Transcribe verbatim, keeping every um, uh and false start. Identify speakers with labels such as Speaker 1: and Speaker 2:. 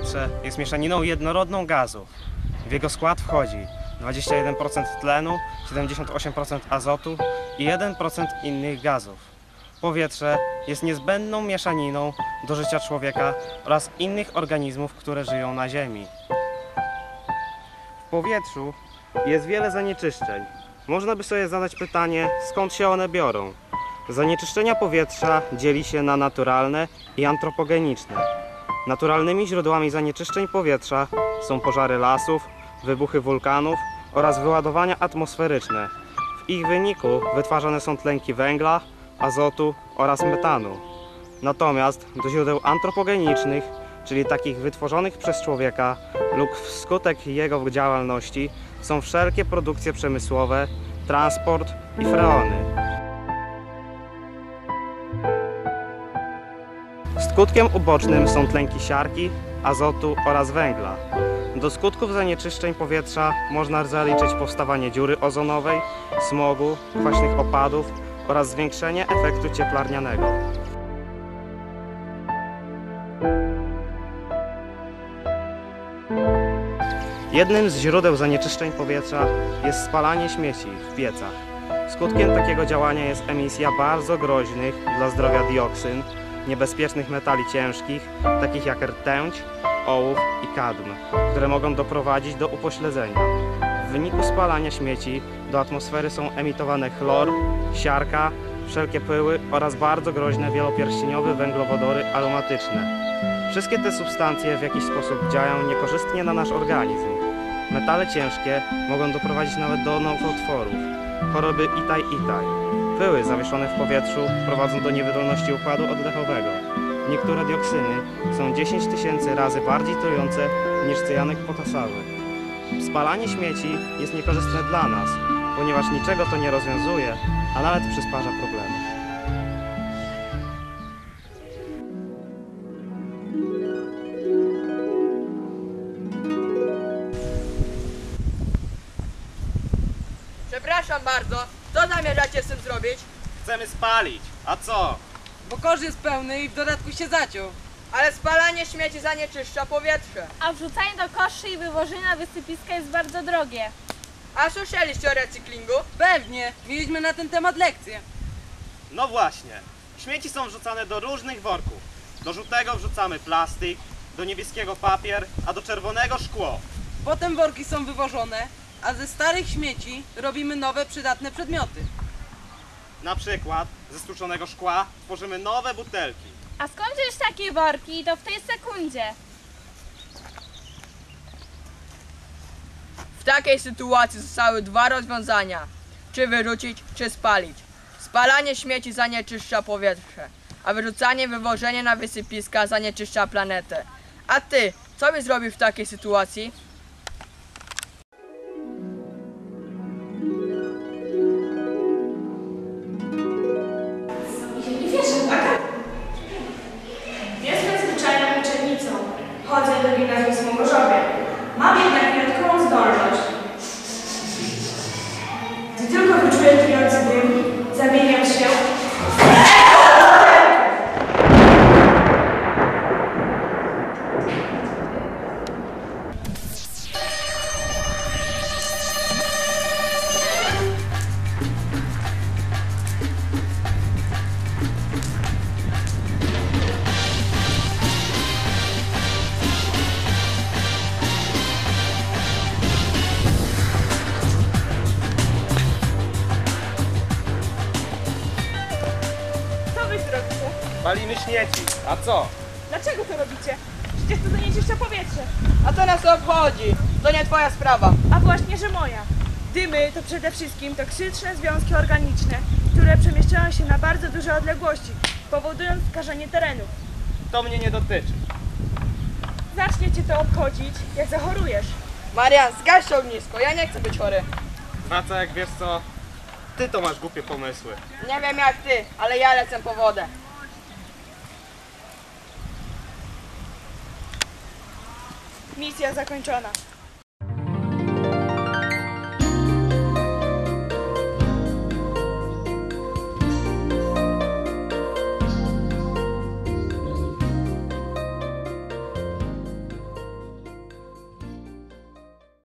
Speaker 1: Powietrze jest mieszaniną jednorodną gazów. W jego skład wchodzi dwadzieścia jeden procent tlenu, siedemdziesiąt osiem procent azotu i jeden procent innych gazów. Powietrze jest niezbędną mieszaniną do życia człowieka oraz innych organizmów, które żyją na Ziemi. W powietrzu jest wiele zanieczyszczeń. Można by sobie zadać pytanie, skąd się one biorą. Zanieczyszczenia powietrza dzieli się na naturalne i antropogeniczne. Naturalnymi źródłami zanieczyszczeń powietrza są pożary lasów, wybuchy wulkanów oraz wyładowania atmosferyczne. W ich wyniku wytwarzane są tlenki węgla, azotu oraz metanu. Natomiast do źródeł antropogenicznych, czyli takich wytworzonych przez człowieka lub wskutek jego działalności, są wszelkie produkcje przemysłowe, transport i freony. Skutkiem ubocznym są tlenki siarki, azotu oraz węgla. Do skutków zanieczyszczeń powietrza można zaliczyć powstawanie dziury ozonowej, smogu, kwaśnych opadów oraz zwiększenie efektu cieplarnianego. Jednym z źródeł zanieczyszczeń powietrza jest spalanie śmieci w piecach. Skutkiem takiego działania jest emisja bardzo groźnych dla zdrowia dioksyn, niebezpiecznych metali ciężkich, takich jak rtęć, ołów i kadm, które mogą doprowadzić do upośledzenia. W wyniku spalania śmieci do atmosfery są emitowane chlor, siarka, wszelkie pyły oraz bardzo groźne wielopierścieniowe węglowodory aromatyczne. Wszystkie te substancje w jakiś sposób działają niekorzystnie na nasz organizm. Metale ciężkie mogą doprowadzić nawet do nowotworów, choroby itaj-itaj. Pyły zawieszone w powietrzu prowadzą do niewydolności układu oddechowego. Niektóre dioksyny są dziesięć tysięcy razy bardziej trujące niż cyjanek potasowy. Spalanie śmieci jest niekorzystne dla nas, ponieważ niczego to nie rozwiązuje, a nawet przysparza problemy.
Speaker 2: Przepraszam bardzo, co zamierzacie z tym zrobić?
Speaker 1: Chcemy spalić, a co?
Speaker 3: Bo kosz jest pełny i w dodatku się zaciął.
Speaker 2: Ale spalanie śmieci zanieczyszcza powietrze.
Speaker 4: A wrzucanie do koszy i wywożenie na wysypiska jest bardzo drogie.
Speaker 2: A słyszeliście o recyklingu?
Speaker 3: Pewnie, mieliśmy na ten temat lekcję.
Speaker 1: No właśnie, śmieci są wrzucane do różnych worków. Do żółtego wrzucamy plastik, do niebieskiego papier, a do czerwonego szkło.
Speaker 3: Potem worki są wywożone, a ze starych śmieci robimy nowe, przydatne przedmioty.
Speaker 1: Na przykład ze stłuczonego szkła tworzymy nowe butelki.
Speaker 4: A skąd wziąć takie worki, to w tej sekundzie?
Speaker 2: W takiej sytuacji zostały dwa rozwiązania. Czy wyrzucić, czy spalić. Spalanie śmieci zanieczyszcza powietrze, a wyrzucanie, wywożenie na wysypiska zanieczyszcza planetę. A ty, co byś zrobił w takiej sytuacji?
Speaker 5: Jestem zwyczajną uczennicą. Chodzę do gimnazjum w Smogorzowie. Mam jednak wyjątkową zdolność. Gdy tylko wyczuję trujący dym, zamieniam się
Speaker 6: Co wy zrobicie?
Speaker 1: Palimy śmieci, a co?
Speaker 6: Dlaczego to robicie? Przecież to zanieczyszcza powietrze.
Speaker 2: A co nas to obchodzi? To nie twoja sprawa.
Speaker 6: A właśnie, że moja. Dymy to przede wszystkim toksyczne związki organiczne, które przemieszczają się na bardzo duże odległości, powodując skażenie terenów.
Speaker 1: To mnie nie dotyczy.
Speaker 6: Zacznie cię to obchodzić, jak zachorujesz.
Speaker 2: Marian, zgaś ognisko, ja nie chcę być chory.
Speaker 1: Wacek, wiesz co? Ty to masz głupie pomysły.
Speaker 2: Nie wiem jak ty, ale ja lecę po wodę.
Speaker 6: Misja zakończona.